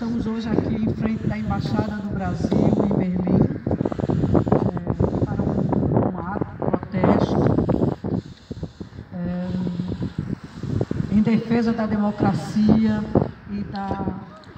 estamos hoje aqui em frente da Embaixada do Brasil, em Berlim, para um ato, protesto, em defesa da democracia e da...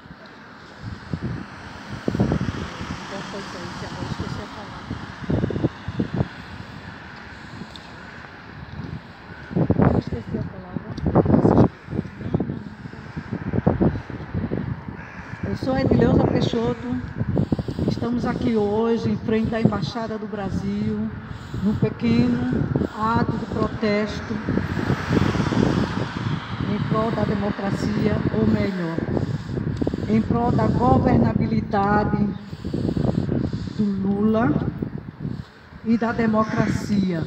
Eu sou Edileuza Peixoto, estamos aqui hoje em frente da Embaixada do Brasil, num pequeno ato de protesto em prol da democracia, ou melhor, em prol da governabilidade do Lula e da democracia.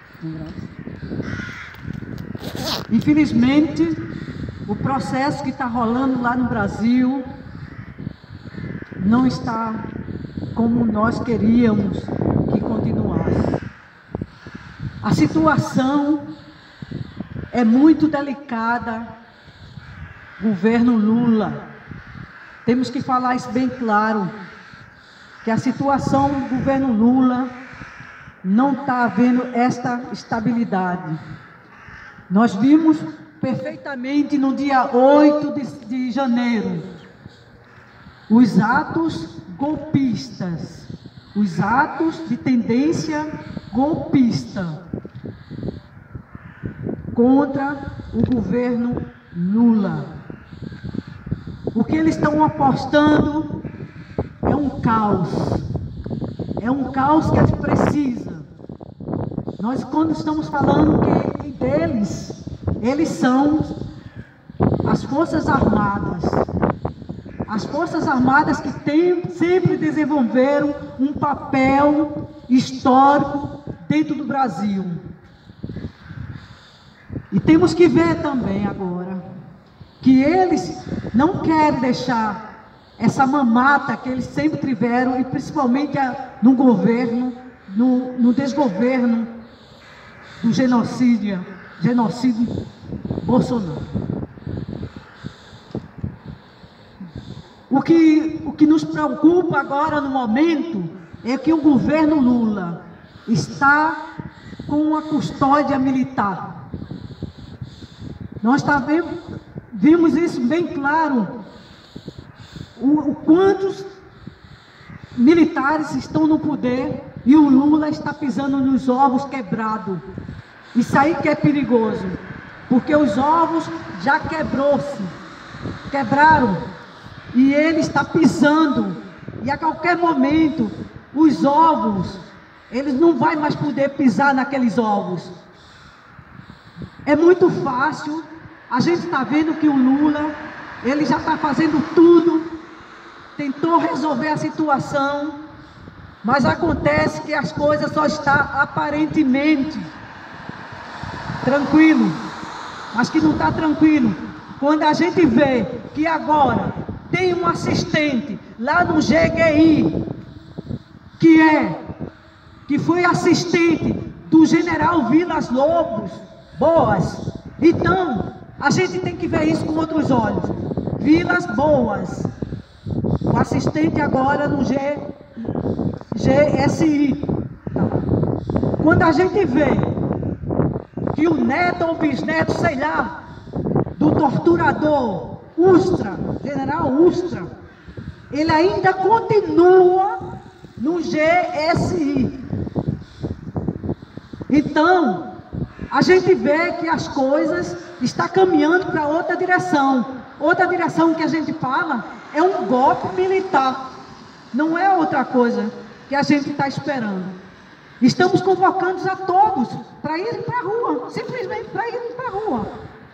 Infelizmente, o processo que está rolando lá no Brasil não está como nós queríamos que continuasse. A situação é muito delicada, governo Lula. Temos que falar isso bem claro, que a situação do governo Lula não está havendo esta estabilidade. Nós vimos perfeitamente no dia 8 de janeiro, os atos golpistas, os atos de tendência golpista contra o governo Lula. O que eles estão apostando é um caos que a gente precisa. Nós, quando estamos falando que deles, eles são as Forças Armadas. As Forças Armadas que sempre desenvolveram um papel histórico dentro do Brasil. E temos que ver também agora que eles não querem deixar essa mamata que eles sempre tiveram, e principalmente no governo, no desgoverno do genocídio Bolsonaro. O que nos preocupa agora no momento é que o governo Lula está com uma custódia militar. Nós vimos isso bem claro, o quantos militares estão no poder e o Lula está pisando nos ovos quebrados. Isso aí que é perigoso, porque os ovos já quebraram. E ele está pisando, e a qualquer momento, os ovos, eles não vão mais poder pisar naqueles ovos. É muito fácil, a gente está vendo que o Lula, ele já está fazendo tudo, tentou resolver a situação, mas acontece que as coisas só estão aparentemente tranquilo, mas que não está tranquilo. Quando a gente vê que agora tem um assistente lá no GGI, que foi assistente do general Vilas Boas. Então, a gente tem que ver isso com outros olhos. Vilas Boas, o assistente agora no GSI. Quando a gente vê que o neto ou bisneto, sei lá, do torturador general Ustra, ele ainda continua no GSI. Então, a gente vê que as coisas estão caminhando para outra direção. Outra direção que a gente fala é um golpe militar. Não é outra coisa que a gente está esperando. Estamos convocando a todos para irem para a rua, simplesmente para irem para a rua.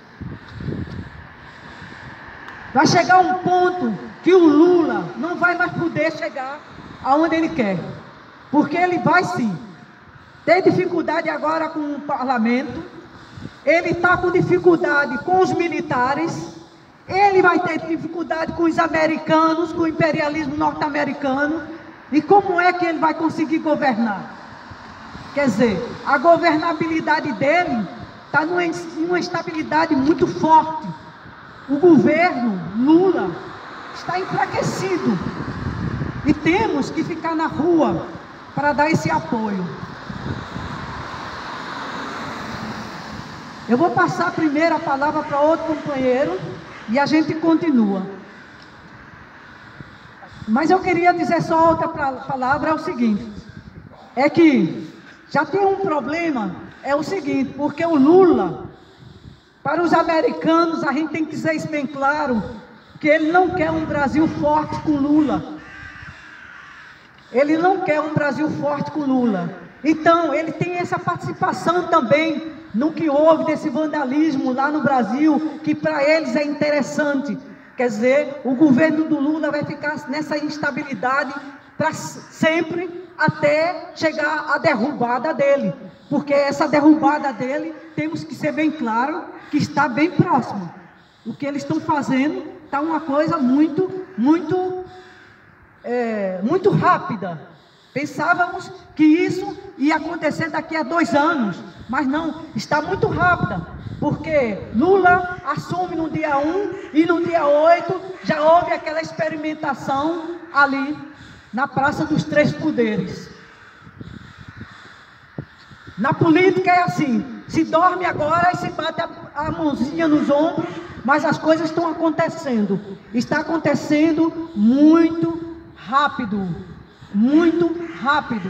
Vai chegar um ponto que o Lula não vai mais poder chegar aonde ele quer. Porque ele vai sim ter dificuldade agora com o parlamento, ele está com dificuldade com os militares, ele vai ter dificuldade com os americanos, com o imperialismo norte-americano. E como é que ele vai conseguir governar? Quer dizer, a governabilidade dele está numa estabilidade muito forte. O governo Lula está enfraquecido. E temos que ficar na rua para dar esse apoio. Eu vou passar primeiro a palavra para outro companheiro e a gente continua. Mas eu queria dizer só outra palavra, é o seguinte, é que já tem um problema, é o seguinte, porque o Lula, para os americanos, a gente tem que dizer isso bem claro, que ele não quer um Brasil forte com Lula. Ele não quer um Brasil forte com Lula. Então, ele tem essa participação também no que houve desse vandalismo lá no Brasil, que para eles é interessante. Quer dizer, o governo do Lula vai ficar nessa instabilidade para sempre, até chegar à derrubada dele. Porque essa derrubada dele, temos que ser bem claro, que está bem próximo. O que eles estão fazendo está uma coisa muito rápida. Pensávamos que isso ia acontecer daqui a 2 anos, mas não, está muito rápida, porque Lula assume no dia 1 e no dia 8 já houve aquela experimentação ali na Praça dos Três Poderes. Na política é assim, se dorme agora e se bate a mãozinha nos ombros, mas as coisas estão acontecendo. Está acontecendo muito rápido, muito rápido.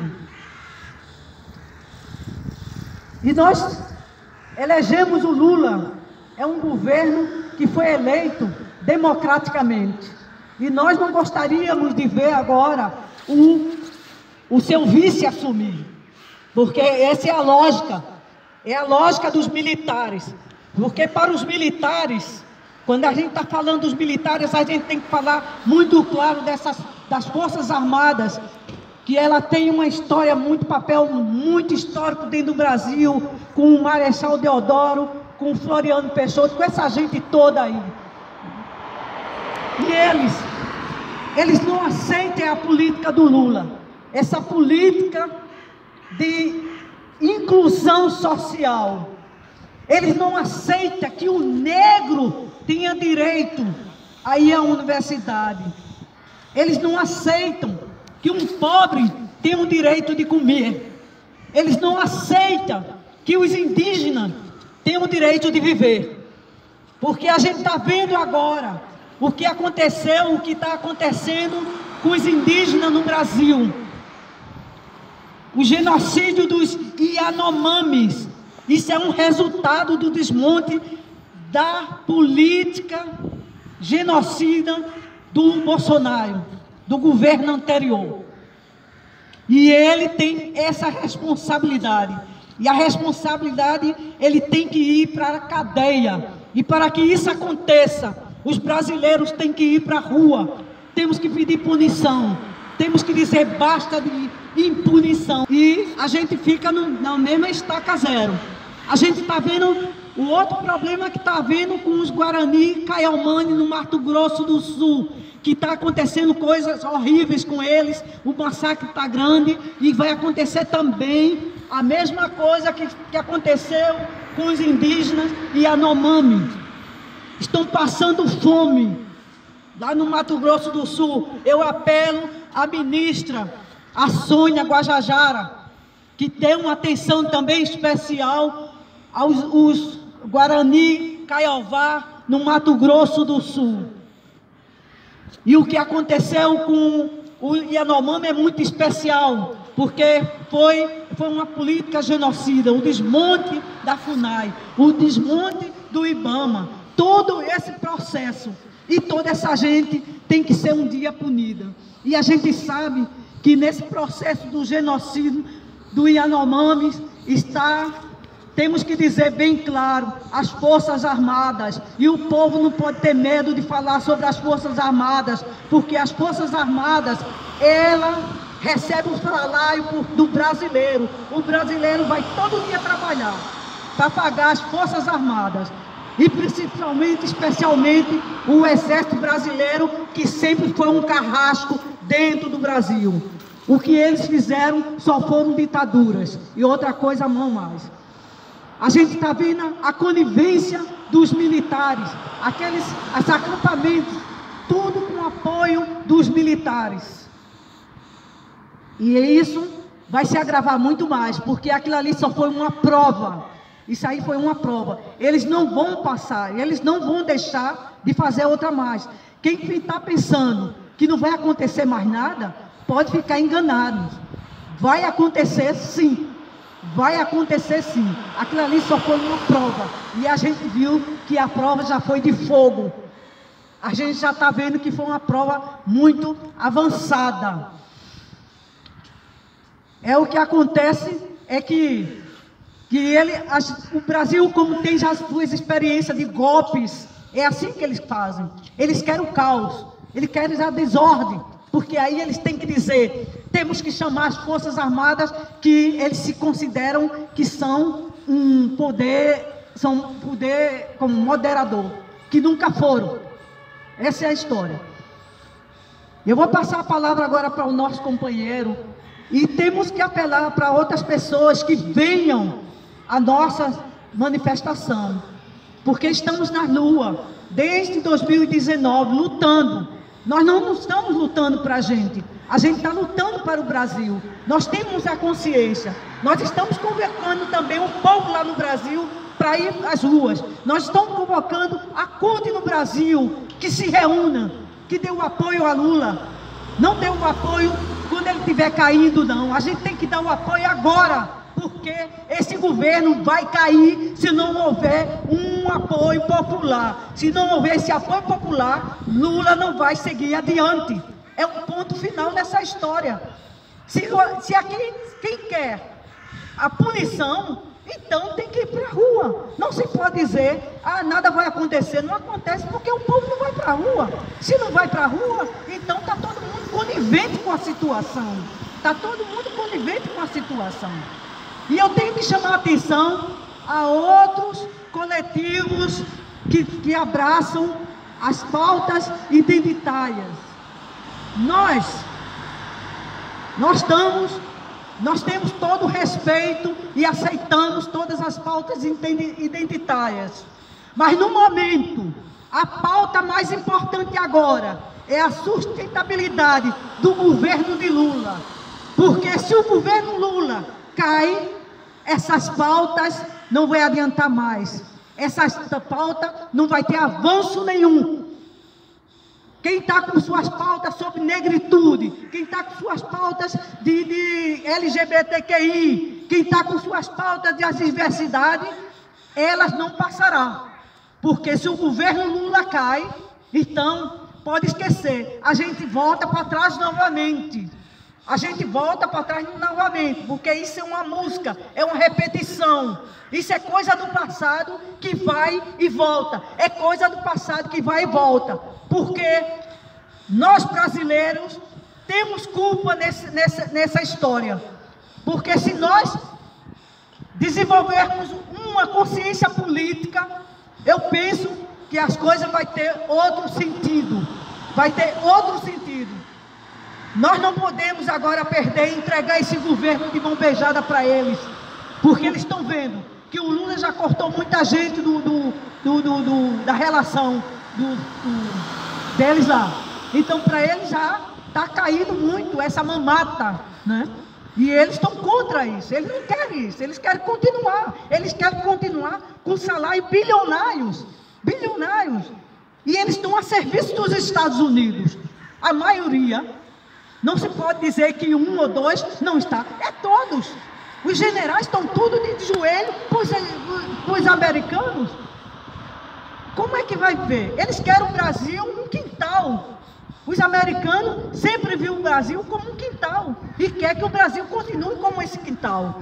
E nós elegemos o Lula, é um governo que foi eleito democraticamente. E nós não gostaríamos de ver agora o seu vice assumir, porque essa é a lógica dos militares. Porque para os militares, quando a gente está falando dos militares, a gente tem que falar muito claro das Forças Armadas, que ela tem uma história, papel muito histórico dentro do Brasil, com o Marechal Deodoro, com o Floriano Peixoto, com essa gente toda aí. E eles não aceitam a política do Lula, essa política de inclusão social. Eles não aceitam que o negro tenha direito a ir à universidade. Eles não aceitam que um pobre tenha o direito de comer. Eles não aceitam que os indígenas tenham o direito de viver. Porque a gente está vendo agora o que aconteceu, o que está acontecendo com os indígenas no Brasil. O genocídio dos Yanomamis. Isso é um resultado do desmonte da política genocida do Bolsonaro, do governo anterior. E ele tem essa responsabilidade. E a responsabilidade, ele tem que ir para a cadeia. E para que isso aconteça, os brasileiros têm que ir para a rua. Temos que pedir punição. Temos que dizer basta de impunição. E a gente fica na mesma estaca zero. A gente está vendo o outro problema que está havendo com os Guarani Kaiowani no Mato Grosso do Sul, que está acontecendo coisas horríveis com eles, o massacre está grande, e vai acontecer também a mesma coisa que aconteceu com os indígenas Yanomami. Estão passando fome lá no Mato Grosso do Sul. Eu apelo à ministra, a Sônia Guajajara, que dê uma atenção também especial aos Guarani Kaiowá no Mato Grosso do Sul. E o que aconteceu com o Yanomami é muito especial, porque foi uma política genocida, o desmonte da FUNAI, o desmonte do IBAMA, todo esse processo, e toda essa gente tem que ser um dia punida. E a gente sabe que nesse processo do genocídio do Yanomami temos que dizer bem claro, as Forças Armadas, e o povo não pode ter medo de falar sobre as Forças Armadas, porque as Forças Armadas, ela recebe o salário do brasileiro. O brasileiro vai todo dia trabalhar para pagar as Forças Armadas, e principalmente, especialmente, o Exército Brasileiro, que sempre foi um carrasco dentro do Brasil. O que eles fizeram só foram ditaduras, e outra coisa não mais. A gente está vendo a conivência dos militares, aqueles acampamentos, tudo com o apoio dos militares. E isso vai se agravar muito mais, porque aquilo ali só foi uma prova. Isso aí foi uma prova. Eles não vão passar, eles não vão deixar de fazer outra mais. Quem está pensando que não vai acontecer mais nada, pode ficar enganado. Vai acontecer sim. Vai acontecer sim. Aquilo ali só foi uma prova. E a gente viu que a prova já foi de fogo. A gente já está vendo que foi uma prova muito avançada. É o que acontece, é que o Brasil, como tem já as suas experiências de golpes, é assim que eles fazem. Eles querem o caos, eles querem a desordem, porque aí eles têm que dizer, temos que chamar as Forças Armadas, que eles se consideram que são um poder como moderador, que nunca foram. Essa é a história. Eu vou passar a palavra agora para o nosso companheiro, e temos que apelar para outras pessoas que venham à nossa manifestação, porque estamos na rua desde 2019 lutando. Nós não estamos lutando para a gente está lutando para o Brasil. Nós temos a consciência, nós estamos convocando também o povo lá no Brasil para ir às ruas. Nós estamos convocando a CUT no Brasil, que se reúna, que dê o apoio a Lula. Não dê o apoio quando ele estiver caindo, não. A gente tem que dar o apoio agora, porque esse governo vai cair se não houver um apoio popular. Se não houver esse apoio popular, Lula não vai seguir adiante. É um ponto final nessa história. Se aqui quem quer a punição, então tem que ir para a rua. Não se pode dizer, nada vai acontecer. Não acontece porque o povo não vai para a rua. Se não vai para a rua, então está todo mundo conivente com a situação. Está todo mundo conivente com a situação. E eu tenho que chamar a atenção a outros coletivos que abraçam as pautas identitárias. Nós temos todo o respeito e aceitamos todas as pautas identitárias. Mas no momento, a pauta mais importante agora é a sustentabilidade do governo de Lula. Porque se o governo Lula cai, essas pautas não vai adiantar mais. Essa pauta não vai ter avanço nenhum. Quem está com suas pautas sobre negritude, quem está com suas pautas de LGBTQI, quem está com suas pautas de diversidade, elas não passarão. Porque se o governo Lula cai, então pode esquecer, a gente volta para trás novamente. A gente volta para trás novamente, porque isso é uma música, é uma repetição. Isso é coisa do passado que vai e volta. É coisa do passado que vai e volta. Porque nós brasileiros temos culpa nessa história. Porque se nós desenvolvermos uma consciência política, eu penso que as coisas vão ter outro sentido. Vai ter outro sentido. Nós não podemos agora perder e entregar esse governo de mão beijada para eles. Porque eles estão vendo que o Lula já cortou muita gente da relação deles lá. Então, para eles já está caindo muito essa mamata, né? E eles estão contra isso. Eles não querem isso. Eles querem continuar. Eles querem continuar com salários bilionários. Bilionários. E eles estão a serviço dos Estados Unidos. A maioria, não se pode dizer que um ou dois não está. É todos. Os generais estão tudo de joelho para os americanos. Como é que vai ver? Eles querem o Brasil um quintal. Os americanos sempre viram o Brasil como um quintal. E quer que o Brasil continue como esse quintal.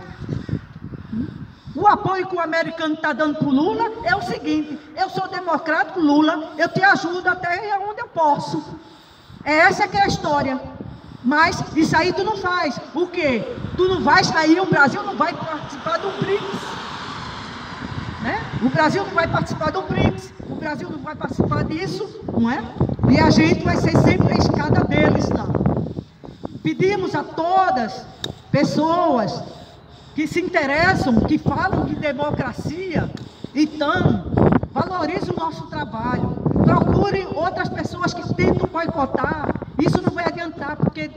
O apoio que o americano está dando para o Lula é o seguinte: eu sou democrático, Lula, eu te ajudo até onde eu posso. Essa que é a história. Mas isso aí tu não faz. O quê? Tu não vai sair, o Brasil não vai participar do BRICS. Né? O Brasil não vai participar do BRICS. O Brasil não vai participar disso, não é? E a gente vai ser sempre a escada deles lá. Pedimos a todas pessoas que se interessam, que falam de democracia, então, valorize o nosso trabalho. procurem outras pessoas que tentam boicotar. Isso não vai adiantar, porque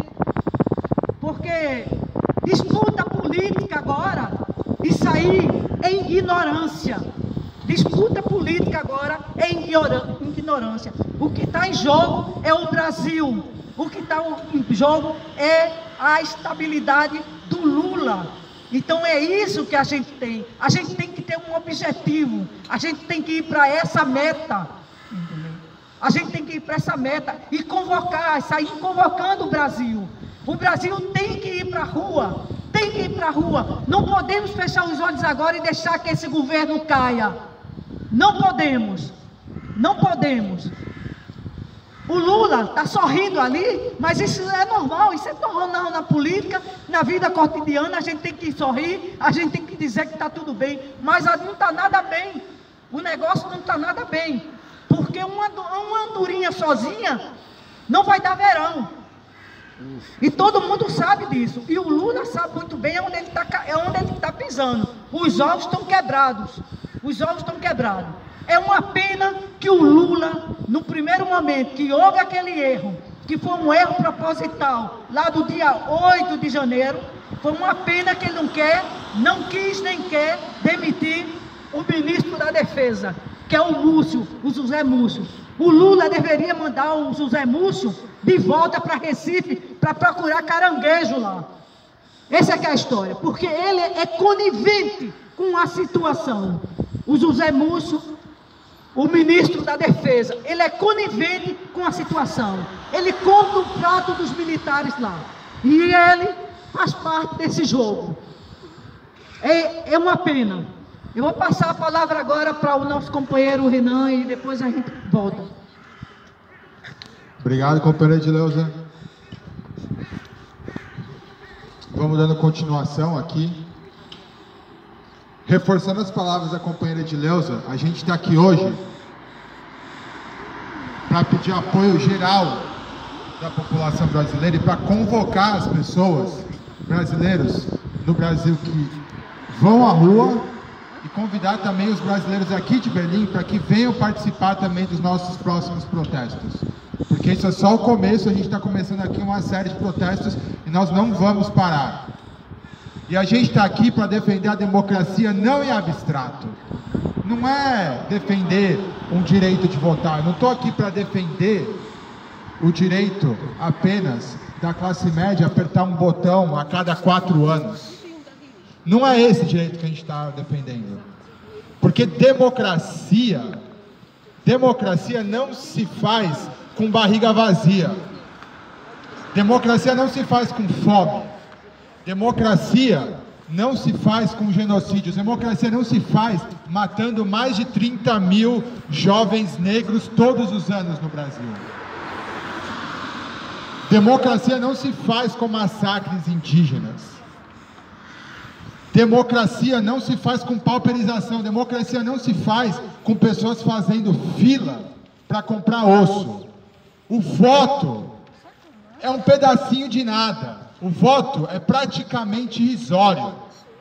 disputa política agora, isso aí é ignorância. Disputa política agora é ignorância. O que está em jogo é o Brasil. O que está em jogo é a estabilidade do Lula. Então é isso que a gente tem. A gente tem que ter um objetivo. A gente tem que ir para essa meta. A gente tem que ir para essa meta e convocar, sair convocando o Brasil. O Brasil tem que ir para a rua. Tem que ir para a rua. Não podemos fechar os olhos agora e deixar que esse governo caia. Não podemos. Não podemos. O Lula está sorrindo ali, mas isso é normal, isso é normal na política, na vida cotidiana. A gente tem que sorrir, a gente tem que dizer que está tudo bem, mas não está nada bem. O negócio não está nada bem, porque uma andorinha sozinha não vai dar verão. E todo mundo sabe disso, e o Lula sabe muito bem onde ele está pisando. Os ovos estão quebrados, os ovos estão quebrados. É uma pena que o Lula, no primeiro momento que houve aquele erro, que foi um erro proposital, lá do dia 8 de janeiro, foi uma pena que ele não quis nem quer demitir o ministro da Defesa, que é o José Múcio. O Lula deveria mandar o José Múcio de volta para Recife, para procurar caranguejo lá. Essa é que é a história, porque ele é conivente com a situação. O José Múcio, o ministro da Defesa, ele é conivente com a situação. Ele compra o prato dos militares lá. E ele faz parte desse jogo. É uma pena. Eu vou passar a palavra agora para o nosso companheiro Renan e depois a gente volta. Obrigado, companheira Edileuza. Vamos dando continuação aqui. Reforçando as palavras da companheira Edileuza, a gente está aqui hoje para pedir apoio geral da população brasileira e para convocar as pessoas, brasileiros no Brasil que vão à rua, e convidar também os brasileiros aqui de Belém para que venham participar também dos nossos próximos protestos. Porque isso é só o começo, a gente está começando aqui uma série de protestos e nós não vamos parar. E a gente está aqui para defender a democracia não em abstrato. Não é defender um direito de votar. Eu não estou aqui para defender o direito apenas da classe média apertar um botão a cada 4 anos. Não é esse direito que a gente está defendendo. Porque democracia não se faz com barriga vazia. Democracia não se faz com fome. Democracia não se faz com genocídios. Democracia não se faz matando mais de 30 mil jovens negros todos os anos no Brasil. Democracia não se faz com massacres indígenas. Democracia não se faz com pauperização. Democracia não se faz com pessoas fazendo fila para comprar osso. O voto é um pedacinho de nada. O voto é praticamente irrisório.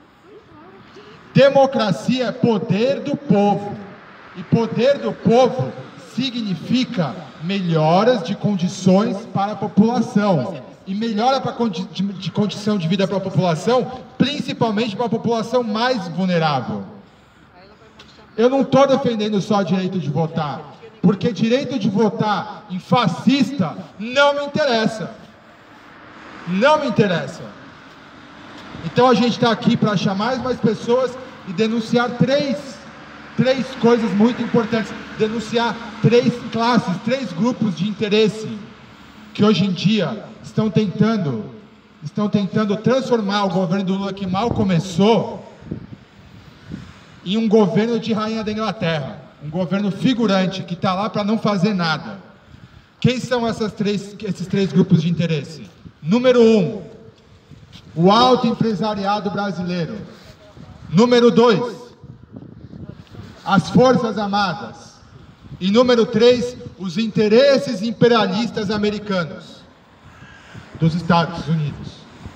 Democracia é poder do povo. E poder do povo significa melhoras de condições para a população. E melhora de condição de vida para a população, principalmente para a população mais vulnerável. Eu não estou defendendo só o direito de votar, porque direito de votar em fascista não me interessa. Não me interessa. Então a gente está aqui para chamar mais pessoas e denunciar três coisas muito importantes. Denunciar 3 classes, 3 grupos de interesse que hoje em dia estão tentando transformar o governo do Lula, que mal começou, em um governo de rainha da Inglaterra, um governo figurante que está lá para não fazer nada. Quem são esses 3 grupos de interesse? Número 1, o alto empresariado brasileiro. Número 2, as Forças Armadas. E número 3, os interesses imperialistas americanos dos Estados Unidos.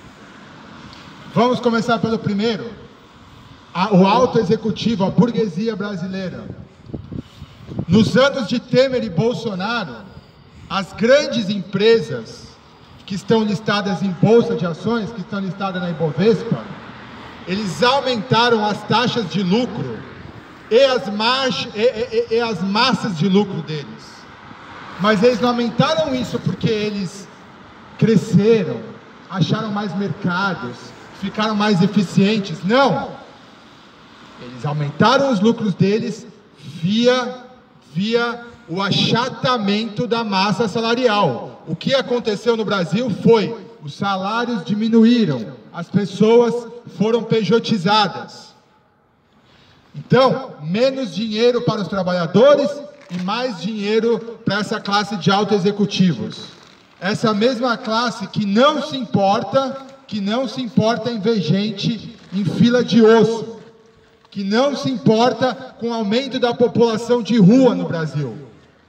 Vamos começar pelo primeiro. O alto executivo, a burguesia brasileira. Nos anos de Temer e Bolsonaro, as grandes empresas que estão listadas em bolsa de ações, que estão listadas na Ibovespa, eles aumentaram as taxas de lucro e as massas de lucro deles. Mas eles não aumentaram isso porque eles cresceram, acharam mais mercados, ficaram mais eficientes. Não! Eles aumentaram os lucros deles via o achatamento da massa salarial. O que aconteceu no Brasil foi, os salários diminuíram, as pessoas foram pejotizadas. Então, menos dinheiro para os trabalhadores e mais dinheiro para essa classe de autoexecutivos. Essa mesma classe que não se importa em ver gente em fila de osso, que não se importa com o aumento da população de rua no Brasil.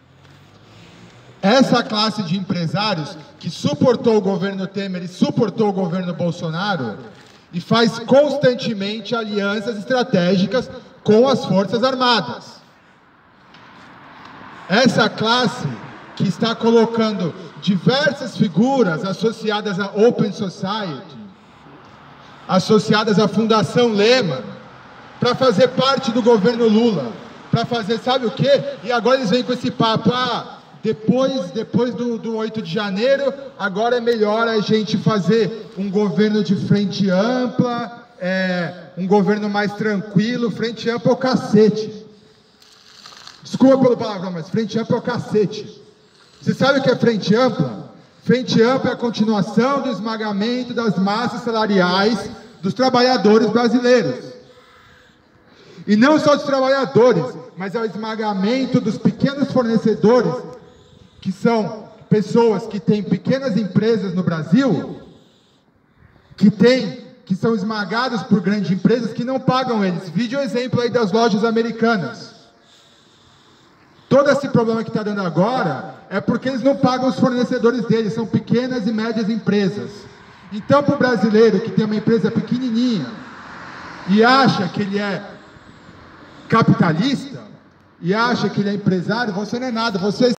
Essa classe de empresários que suportou o governo Temer e suportou o governo Bolsonaro e faz constantemente alianças estratégicas com as Forças Armadas. Essa classe que está colocando diversas figuras associadas à Open Society, associadas à Fundação Lehman, para fazer parte do governo Lula, para fazer sabe o quê? E agora eles vêm com esse papo, depois do 8 de janeiro, agora é melhor a gente fazer um governo de frente ampla, um governo mais tranquilo. Frente ampla é o cacete. Desculpa pelo palavrão, mas frente ampla é o cacete. Você sabe o que é frente ampla? Frente ampla é a continuação do esmagamento das massas salariais dos trabalhadores brasileiros. E não só dos trabalhadores, mas é o esmagamento dos pequenos fornecedores, que são pessoas que têm pequenas empresas no Brasil, que são esmagadas por grandes empresas que não pagam eles. Vide o exemplo aí das lojas americanas. Todo esse problema que está dando agora é porque eles não pagam os fornecedores deles, são pequenas e médias empresas. Então, para o brasileiro que tem uma empresa pequenininha e acha que ele é capitalista, e acha que ele é empresário, você não é nada, você